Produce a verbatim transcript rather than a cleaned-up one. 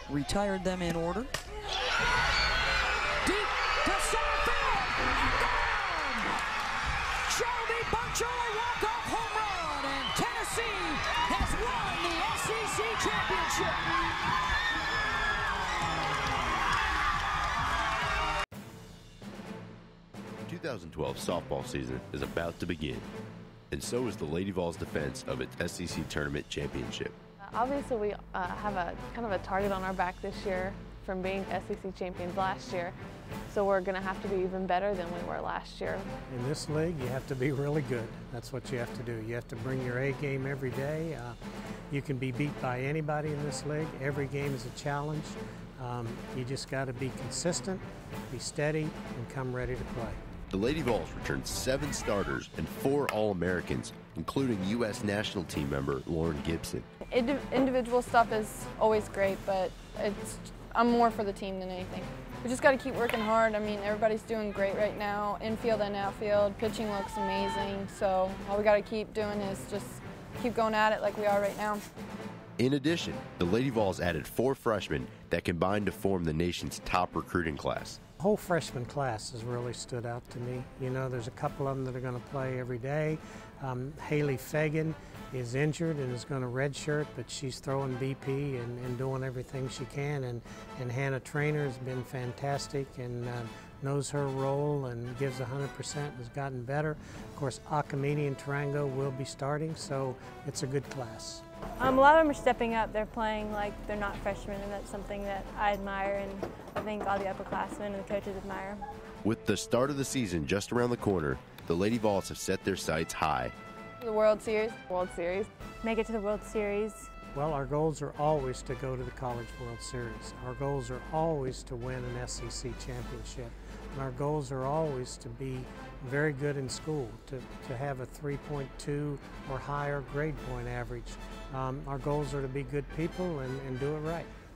retired them in order. Deep to center field, gone! Shelby Buncher, a walk-off home run, and Tennessee has won the S E C championship. The two thousand twelve softball season is about to begin, and so is the Lady Vols' defense of its S E C tournament championship. Obviously, we uh, have a kind of a target on our back this year from being S E C champions last year, so we're going to have to be even better than we were last year. In this league, you have to be really good. That's what you have to do. You have to bring your A game every day. Uh, you can be beat by anybody in this league. Every game is a challenge. Um, you just got to be consistent, be steady, and come ready to play. The Lady Vols returned seven starters and four All-Americans, including U S national team member Lauren Gibson. Indi individual stuff is always great, but it's I'm more for the team than anything. We just got to keep working hard. I mean, everybody's doing great right now, infield and outfield. Pitching looks amazing, so all we got to keep doing is just keep going at it like we are right now. In addition, the Lady Vols added four freshmen that combined to form the nation's top recruiting class. The whole freshman class has really stood out to me. You know, there's a couple of them that are going to play every day. Um, Haley Fagan is injured and is going to redshirt, but she's throwing B P and, and doing everything she can. And, and Hannah Trainer has been fantastic and uh, knows her role and gives one hundred percent, has gotten better. Of course, Akamini and Tarango will be starting, so it's a good class. Um, a lot of them are stepping up. They're playing like they're not freshmen, and that's something that I admire, and I think all the upperclassmen and the coaches admire. With the start of the season just around the corner, the Lady Vols have set their sights high. The World Series. World Series. Make it to the World Series. Well, our goals are always to go to the College World Series. Our goals are always to win an S E C championship. And our goals are always to be very good in school, to, to have a three point two or higher grade point average. Um, our goals are to be good people and, and do it right.